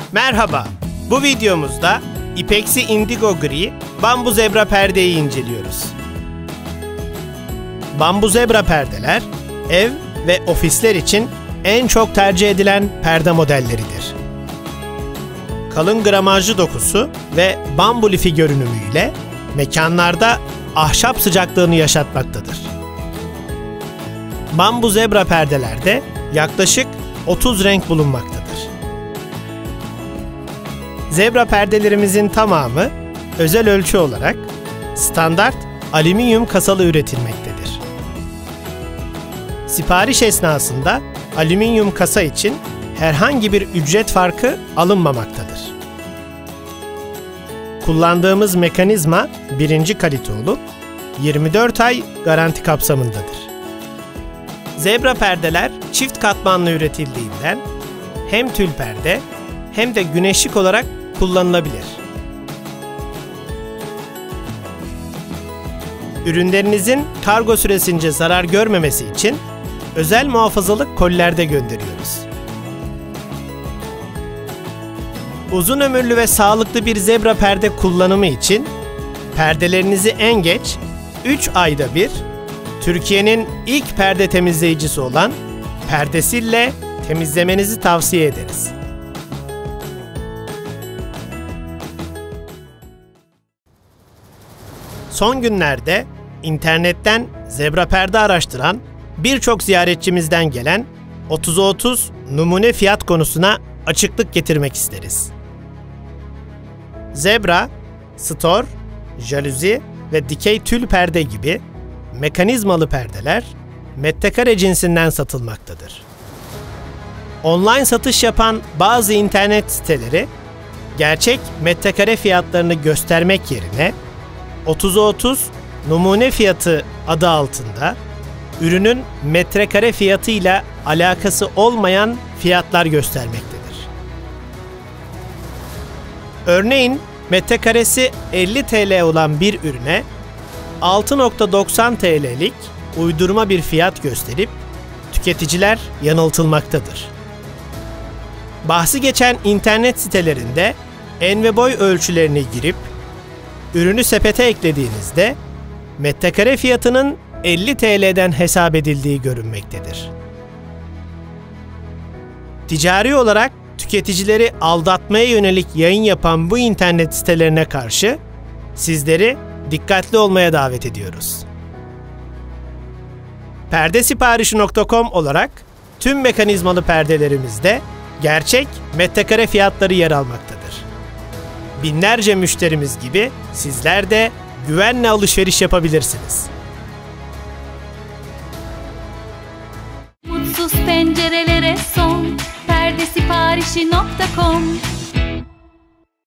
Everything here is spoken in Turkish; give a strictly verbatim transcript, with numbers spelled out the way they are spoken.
Merhaba, bu videomuzda ipeksi indigo gri bambu zebra perdeyi inceliyoruz. Bambu zebra perdeler, ev ve ofisler için en çok tercih edilen perde modelleridir. Kalın gramajlı dokusu ve bambu lifi görünümüyle mekanlarda ahşap sıcaklığını yaşatmaktadır. Bambu zebra perdelerde yaklaşık otuz renk bulunmaktadır. Zebra perdelerimizin tamamı özel ölçü olarak standart alüminyum kasalı üretilmektedir. Sipariş esnasında alüminyum kasa için herhangi bir ücret farkı alınmamaktadır. Kullandığımız mekanizma birinci kalite olup yirmi dört ay garanti kapsamındadır. Zebra perdeler çift katmanlı üretildiğinden hem tül perde hem de güneşlik olarak kullanılabilir. Ürünlerinizin kargo süresince zarar görmemesi için özel muhafazalık kolilerde gönderiyoruz. Uzun ömürlü ve sağlıklı bir zebra perde kullanımı için perdelerinizi en geç üç ayda bir Türkiye'nin ilk perde temizleyicisi olan Perdesil'le temizlemenizi tavsiye ederiz. Son günlerde internetten zebra perde araştıran birçok ziyaretçimizden gelen otuza otuz numune fiyat konusuna açıklık getirmek isteriz. Zebra, stor, jaluzi ve dikey tül perde gibi mekanizmalı perdeler metrekare cinsinden satılmaktadır. Online satış yapan bazı internet siteleri gerçek metrekare fiyatlarını göstermek yerine otuza otuz numune fiyatı adı altında ürünün metrekare fiyatıyla alakası olmayan fiyatlar göstermektedir. Örneğin metrekaresi elli TL olan bir ürüne altı nokta doksan TL'lik uydurma bir fiyat gösterip tüketiciler yanıltılmaktadır. Bahsi geçen internet sitelerinde en ve boy ölçülerini girip ürünü sepete eklediğinizde metrekare fiyatının elli TL'den hesap edildiği görünmektedir. Ticari olarak tüketicileri aldatmaya yönelik yayın yapan bu internet sitelerine karşı sizleri dikkatli olmaya davet ediyoruz. perdesiparişi nokta com olarak tüm mekanizmalı perdelerimizde gerçek metrekare fiyatları yer almaktadır. Binlerce müşterimiz gibi sizler de güvenle alışveriş yapabilirsiniz. Mutsuz pencerelere son perdesiparişi nokta com